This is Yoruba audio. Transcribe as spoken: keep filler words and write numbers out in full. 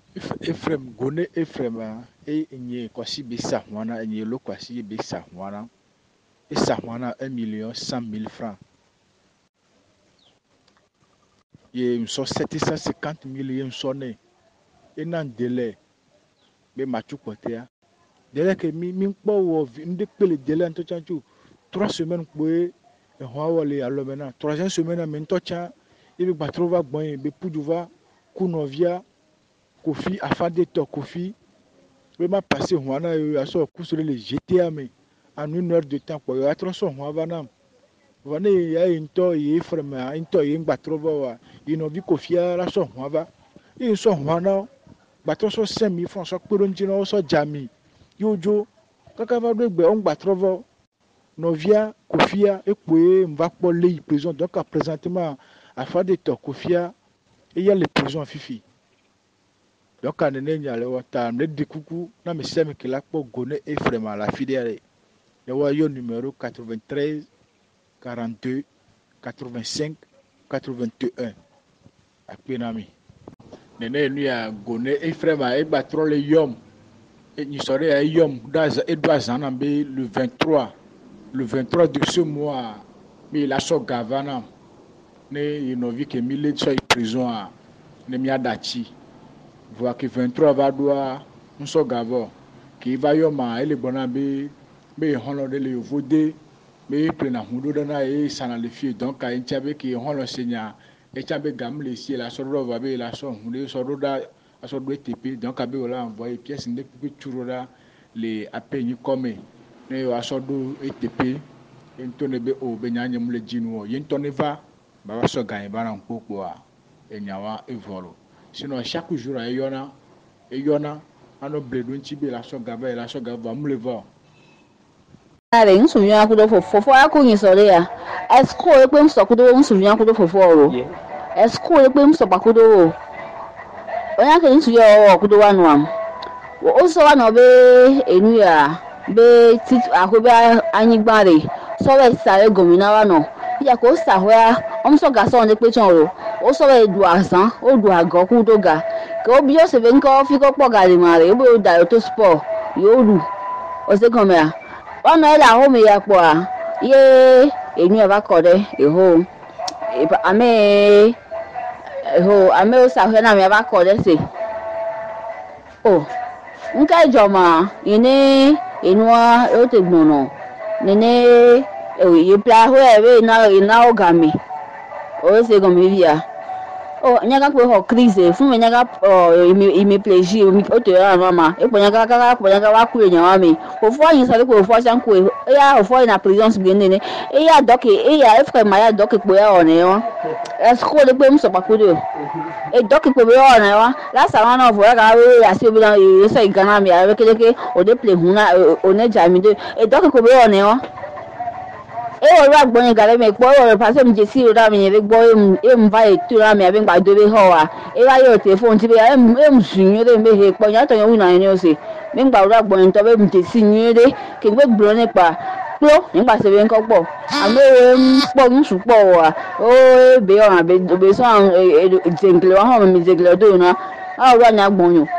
Ephrème, GONE Ephrème, et il Koassi Bessa, wana, et ELO Koassi Bessa, wana, et ça, wana, un million cent mille francs. Et sont sept cent cinquante millions sonné. Et non délai, mais ma tout côté, délai que mi, mi, pas ou, une des le délai en tout temps, trois semaines pour et Huawei à l'homme, troisième semaine à Mentocha, il va trouver bon, il peut pouvoir, Kounovia, Kofi, afin de to Kofi. Je vais passer Huana à son coup sur les G T A, mais en une heure de temps, pour y avoir son Huavana. Voilà, il y a une toile, il est Ephrème, une toile, il y a une batrova, il n'a vu Kofi à la son Huava. Il sont Huana, battre son cinq mille francs, soit Kurundino, soit Jami. Yojo, quand on va de on batrova, Novia, Kofia, et puis on va pour les prisons. Donc, à présentement, à faire des to Kofia, et il y a les prisons Fifi. Donc, quand on est allé au temps, on dit coucou, non, mais c'est que là, pour GONE Ephrème à la filière. Le voiture numéro quatre-vingt-treize, quarante-deux, quatre-vingt-cinq, quatre-vingt-un. Aprè nami. Nene nous a GONE Ephrème à battre le yom. Et nous serons à yom, et doit zanambe le vingt-trois. Le vingt-trois de ce mois, mais il a son gavana. Il n'a vu que mille soit prison à Nemiadachi. Voir que vingt-trois va doit un so gavo qui va yoma ele bonambe be hono de le vodé be plena hundo dana e sana le fie donc a ntiabe ki hono senya e tiabe gam le si la so do va be la so hunde so do da so do tp donc abe wala envoyer pièce ndé pour turo da les apeni comme ne wa so do etp entone be o be nyanye mu le jinu o yentone va ba so gagne ba na nkoko a enyawa evolo. Sinon, chaque jour, il y en a, il y en a, on a besoin de tirer la soga, la soga va me le voir. Allez, nous souvenons à coup de faux, faut à coup de là. Est-ce qu'on peut me sortir on souvient à coup de faux? Est-ce qu'on peut me sortir à coup de on a qu'un souvenir à coup de one. Also, on a bé et nous à bé titre à coup de Anibari. So, ça est gomina non. Il y a quoi ça, on se garçon de pétion. O so we du asan o du ago ku to ga ko bi o se be nko fi ko po ga le mare o be o da to sport yo lu o se kan me a ona la ho me ya po a ye enu e ba ko de e ho e ame e ho ame o sa he na me ba ko de se o nka joma ine enu a o te gbono nene e ye pla ho e be na ina o ga mi o se kan me via. Oh, nyaga ko ho crise fu me nyaga oh il me plaisir mi o te ra mama e po nyaga ka ko nyaga wa ku enya wa mi o fo yin sare ko fo san ko e ya o fo na prison bi nene e ya doc e ya Ephrème ya doc po ya one wa est-ce que le pe mi so pa ko de e doc po be one wa la sa wa na fo ya ka we ya si obi na e so igana mi ya kele ke o de play huna o ne jami de e doc po be one wa e o ra gbon gare me po o pase mi je si o da mi le gbo e m va e tu ra mi abi gba do be ho wa e wa yo telephone ti be e m sunyo de me he po yan to yan wi na ni o se mi gba ra gbon to be mi je si yin de ke gbe gbro nípa plo nípa se be nko po amo e po mi su po wa o be o ran be be so jengle wa ho mi jengle do na a wa nya gbon yo